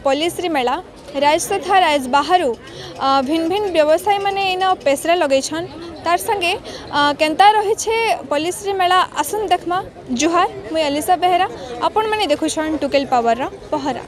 पॉलिश्री मेला राज्य तथा राज्य बाहर भिन्न भिन्न व्यवसायी मैंने इन पेसरा लगे तार संगे केन्ता रही पॉलिश्री मेला आसन देखमा। जुहार मुई अलिसा बेहरा आपण मैंने देखुछन टुकेल पावर पहरा।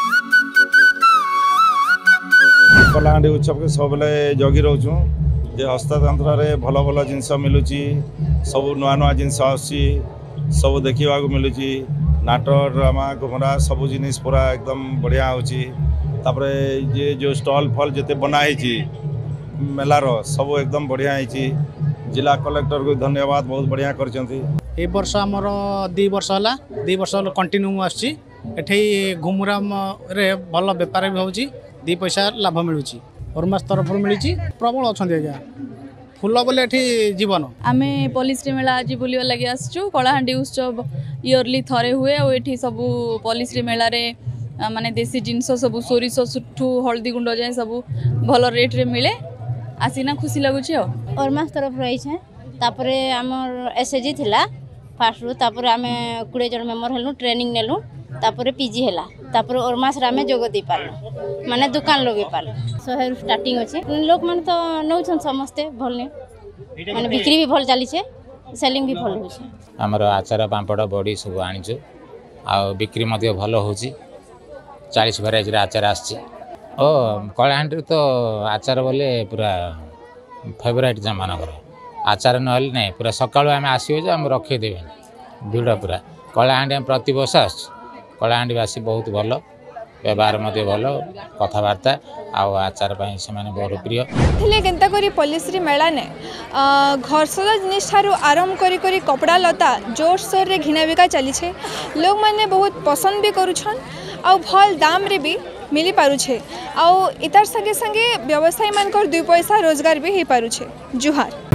कलाहांडी उत्सव के सब जगी रोचु जे हस्ततंत्र रे भल भल जिनस मिलुची सब नुआ नुआ जिनस आसी सब देखा मिलूँ नाटक ड्रामा घुमरा सब जिनिस पूरा एकदम बढ़िया होची। तापरे ये जो स्टॉल फल जिते बनाई मेलार सब एकदम बढ़िया होची। जिला कलेक्टर को धन्यवाद बहुत बढ़िया कर वर्ष आमर 2 वर्ष है 2 वर्ष कंटिन्यू आसी घुमुरा रे भल बेपार भी होची 2 पैसा लाभ मिलूँ ओरमास तरफ मिली प्रबल अच्छा आज्ञा फूल बोले जीवन आम पॉलिश्री मेला आज बुलवा लगे आसचु। कलाहांडी उत्सव इयरली थरे हुए और ये सब पॉलिश्री मेला रे माने देसी जिनस सब सोरिष सुठू हल्दी गुंड जाए सब भल रेट रे मिले आसीना खुशी लगुच। ओरमास तरफ रही तापरे आमर एसएचजी थिला फास्ट रु तापरे आमे 20 जन मेंबर हेलु ट्रेनिंग नेलु तापरे पीजी हैला तापरे ओरमास रे आमे जोग दी पारलु माने दुकान लगे पारलु 100 स्टार्टिंग अछि। लोक मन तो नौछन समस्ते भल ने माने बिक्री भी भल चली छे सेलिंग भी भल होछि। हमर आचार पांपड़ बड़ी सब आनिछु आ बिक्री मध्ये भल होछि 40 वेराइटी आचार आछि। ओ कलाहांडी तो आचार बोले पूरा फेवरेट जमान कर आचार नहले नहीं पूरा सकाळु आमे आसीबे जे हम रखे देबे भिड़ पूरा कलाहांडी हम प्रति वर्ष आस कलाहांडी वासी बहुत भल व्यवहार मध्य भल कथबार्ता आचार से बहुत प्रिय थिले केनता करी पॉलिश्री मेला ने घर सजा जिनिस ठारू आरंभ करी कपड़ा लता जोर सोर रे घिना बिका चली छे। लोग माने बहुत पसंद भी करूछन आ भल दाम रे भी मिली पारुछे आ इतार संगे संगे व्यवसायी मानकर 2 पैसा रोजगार भी हो पारुछे। जुहार।